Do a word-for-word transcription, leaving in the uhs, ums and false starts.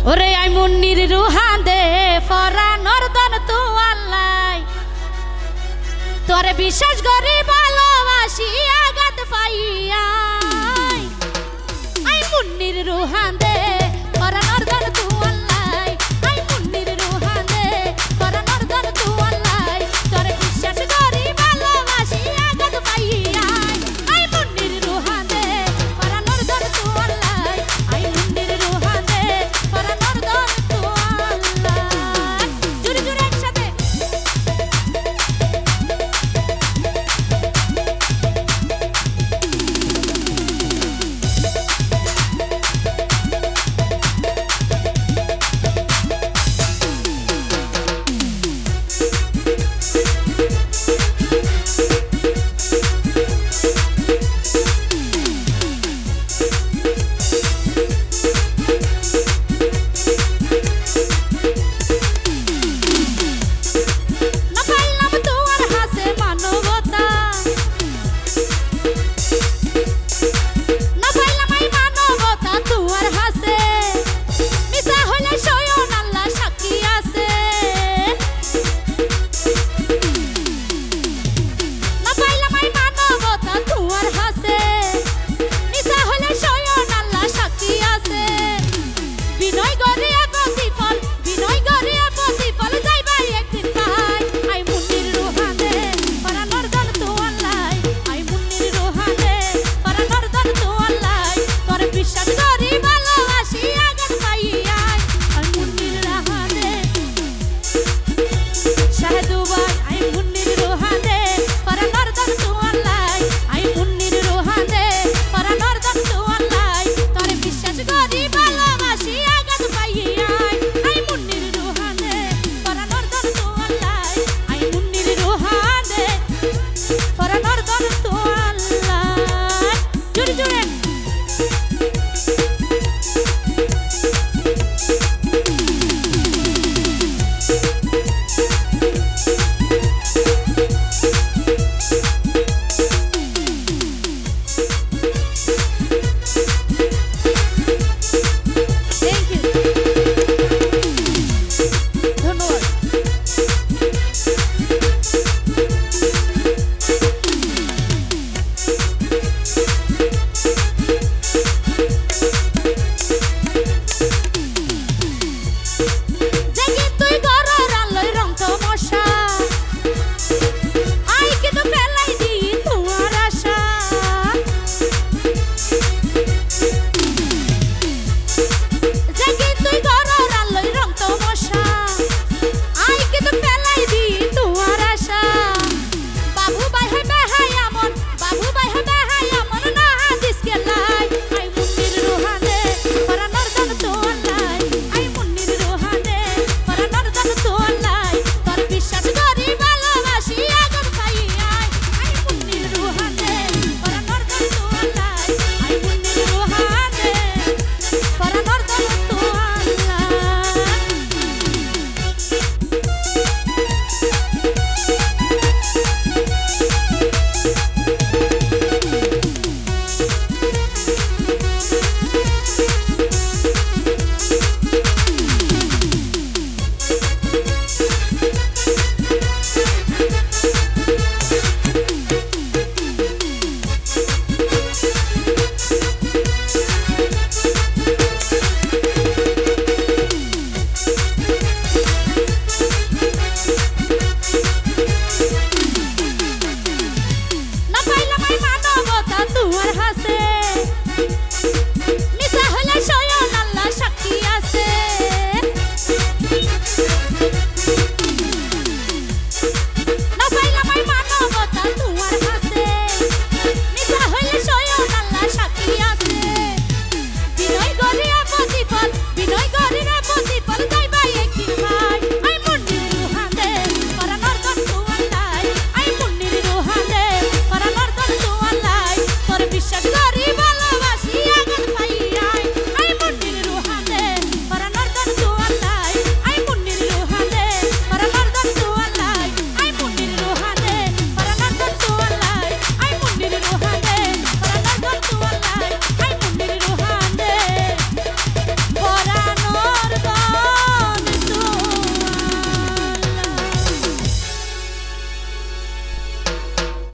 ওরে আই মুন্নির রুহান দে ফরানোর দন তু আল্লাহ তোরে বিশ্বাস করি ভালোবাসি আঘাত পাইয়া আই মুন্নির রুহান দে ফরানোর দন তু আল্লাহ আই মুন্নির রুহান দে ফরানোর দন তু আল্লাহ তোরে বিশ্বাস করি ভালোবাসি আঘাত পাইয়া আই মুন্নির রুহান দে ফরানোর দন তু আল্লাহ আই মুন্নির রুহান দে ফরানোর দন তু আল্লাহ জুড়ে জুড়ে একসাথে বিনয়